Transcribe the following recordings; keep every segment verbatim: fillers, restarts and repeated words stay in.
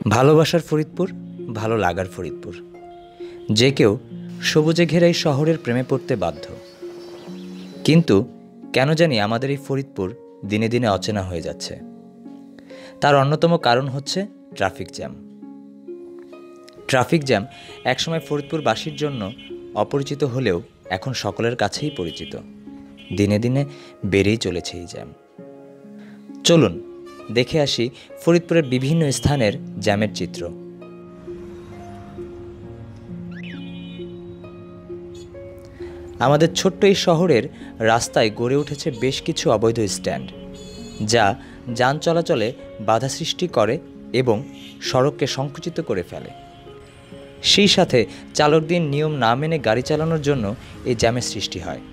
ভালোবাসার ফরিদপুর, ভালো লাগার ফরিদপুর। যে কেউ সবুজে ঘেরা এই শহরের প্রেমে পড়তে বাধ্য। কিন্তু কেন জানি আমাদের এই ফরিদপুর দিনে দিনে অচেনা হয়ে যাচ্ছে। তার অন্যতম কারণ হচ্ছে ট্রাফিক জ্যাম। ট্রাফিক জ্যাম একসময় ফরিদপুরবাসীর জন্য অপরিচিত হলেও এখন সকলের কাছেই পরিচিত। দিনে দিনে বেড়েই চলেছে এই জ্যাম। চলুন দেখে আসি ফরিদপুরের বিভিন্ন স্থানের জ্যামের চিত্র। আমাদের ছোট্ট এই শহরের রাস্তায় গড়ে উঠেছে বেশ কিছু অবৈধ স্ট্যান্ড, যা যান চলাচলে বাধা সৃষ্টি করে এবং সড়ককে সংকুচিত করে ফেলে। সেই সাথে চালকদের নিয়ম না মেনে গাড়ি চালানোর জন্য এই জ্যামের সৃষ্টি হয়।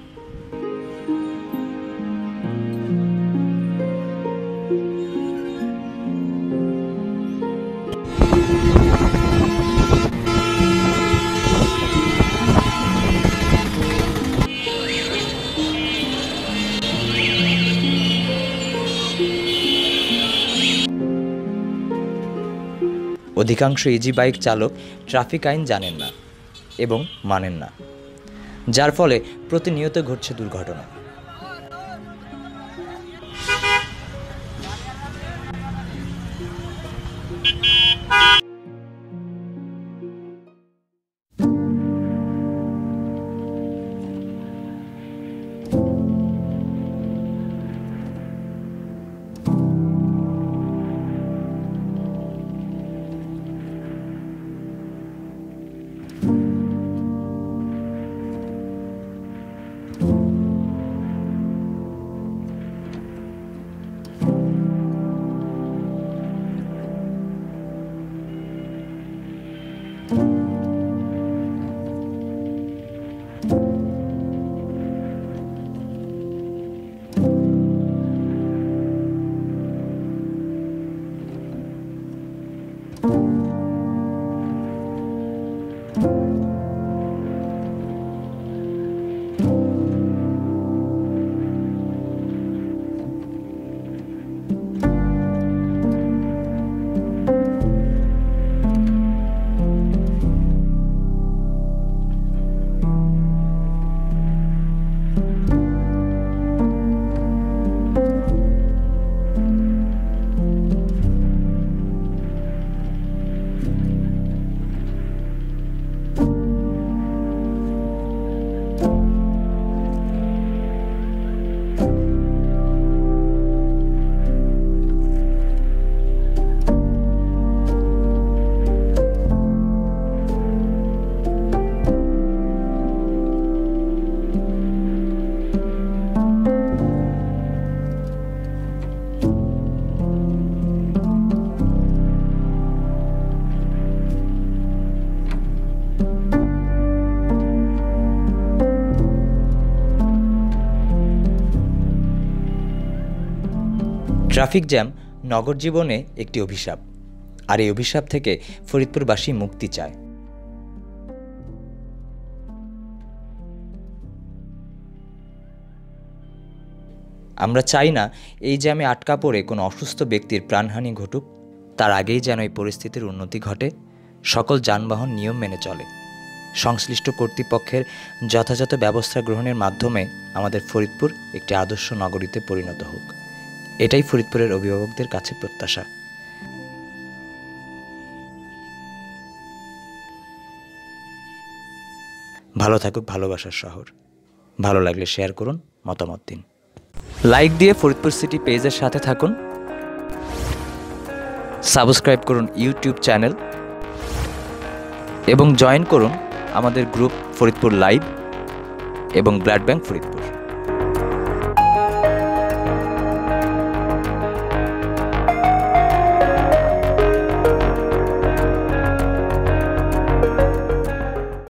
অধিকাংশ ইজি বাইক চালক ট্রাফিক আইন জানেন না এবং মানেন না, যার ফলে প্রতিনিয়ত ঘটছে দুর্ঘটনা। ট্রাফিক জ্যাম নগর জীবনে একটি অভিশাপ, আর এই অভিশাপ থেকে ফরিদপুরবাসী মুক্তি চায়। আমরা চাই না এই জ্যামে আটকা পড়ে কোনো অসুস্থ ব্যক্তির প্রাণহানি ঘটুক। তার আগেই যেন এই পরিস্থিতির উন্নতি ঘটে, সকল যানবাহন নিয়ম মেনে চলে। সংশ্লিষ্ট কর্তৃপক্ষের যথাযথ ব্যবস্থা গ্রহণের মাধ্যমে আমাদের ফরিদপুর একটি আদর্শ নগরীতে পরিণত হোক, এটাই ফরিদপুরের অভিভাবকদের কাছে প্রত্যাশা। ভালো থাকুক ভালোবাসার শহর। ভালো লাগলে শেয়ার করুন, মতামত দিন। লাইক দিয়ে ফরিদপুর সিটি পেজের সাথে থাকুন। সাবস্ক্রাইব করুন ইউটিউব চ্যানেল এবং জয়েন করুন আমাদের গ্রুপ ফরিদপুর লাইভ এবং ব্লাড ব্যাংক ফরিদপুর।